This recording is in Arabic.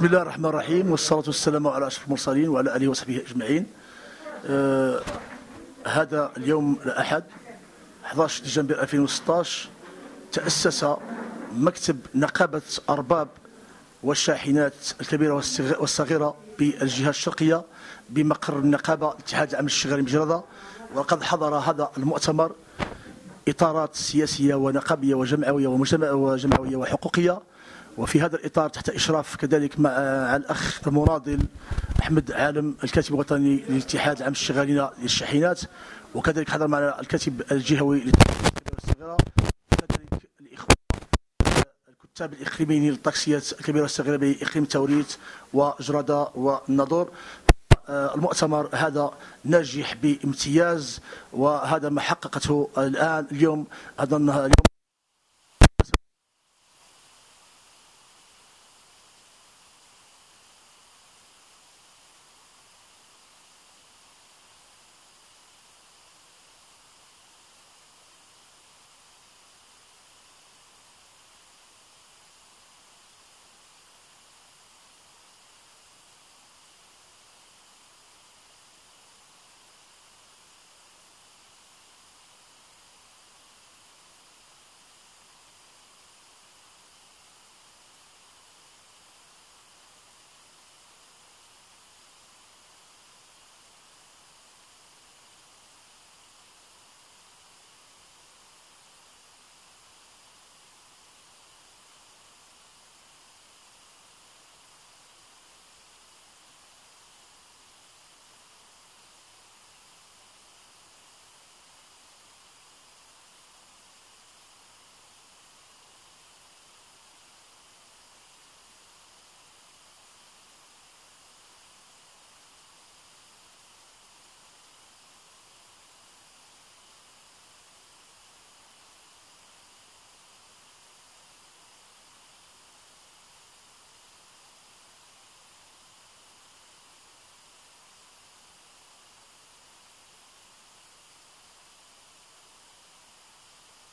بسم الله الرحمن الرحيم، والصلاة والسلام على أشرف المرسلين وعلى آله وصحبه أجمعين. هذا اليوم الأحد 11 ديسمبر 2016 تأسس مكتب نقابة أرباب والشاحنات الكبيرة والصغيرة بالجهة الشرقية بمقر النقابة الاتحاد العام للشغالين بجردة. وقد حضر هذا المؤتمر إطارات سياسية ونقابية وجمعوية وجمعوية وحقوقية، وفي هذا الإطار تحت إشراف كذلك مع الأخ المناضل أحمد عالم الكاتب الوطني للاتحاد العام للشغالين للشاحنات، وكذلك حضر معنا الكاتب الجهوي للاتحاد الكبيرة والصغيرة، وكذلك الإخوة الكتاب الإقليميين للطاكسيات الكبيرة والصغيرة بإقليم توريت وجردة والناظور. المؤتمر هذا ناجح بامتياز، وهذا ما حققته الآن اليوم هذا اليوم